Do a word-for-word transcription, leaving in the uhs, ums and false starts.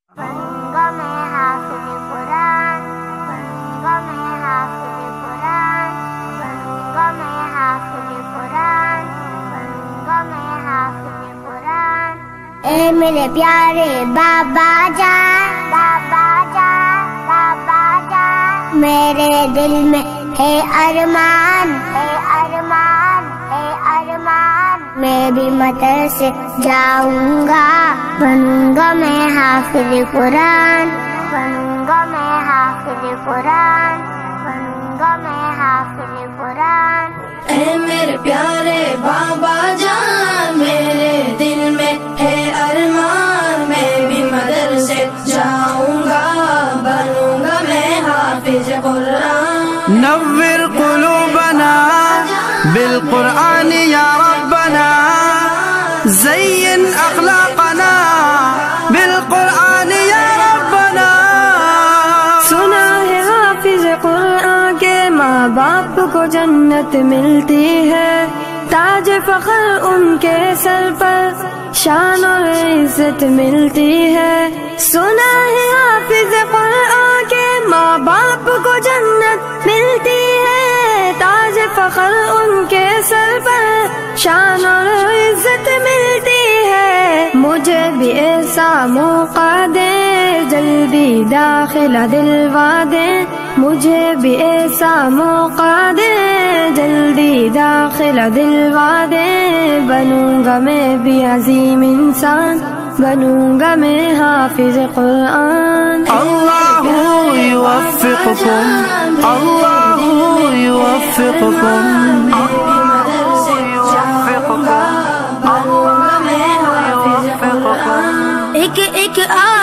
بنूंगा मैं हाफिज कुरान, बनूंगा मैं हाफिज कुरान, बनूंगा मैं हाफिज कुरान, बनूंगा मैं हाफिज कुरान। ए मेरे प्यारे बाबा जान, बाबा जान, बाबा जान, मेरे दिल में है अरमान, है अरमान, है अरमान, मैं भी मदरसे जाऊंगा, बनूंगा मैं हाफिज कुरान, बनूंगा मैं हाफिज कुरान, बनूंगा मैं हाफिज कुरान। ए मेरे प्यारे बाबा जान, मेरे दिल में है अरमान, मैं भी मदरसे जाऊंगा, बनूंगा मैं हाफिज कुरान। नव्विर कुलूबना बिलकुरान या रब्बना, ज़य्यिन अखलाक़ना बिलकुरान या रब्बना। सुना है हाफिज कुरान के माँ बाप को जन्नत मिलती है, ताज फख्र उनके सर पर शान और इज्जत मिलती है। सुना है हाफिज कुरान के माँ बाप को जन्नत मिलती है, ताज फख्र उनके सर पर शान और इज्जत मिलती है। मुझे भी ऐसा मौका दे, जल्दी दाखिला दिलवा दे, मुझे भी ऐसा मौका दे, जल्दी दाखिला दिलवा दे, बनूंगा मैं भी अजीम इंसान, बनूंगा मैं हाफिज कुरान। अल्लाहु युवफ्फिकुकुम, अल्लाहु युवफ्फिकुकुम, मदरसे जाऊंगा, बनूंगा मैं हाफिज कुरान। एक एक आ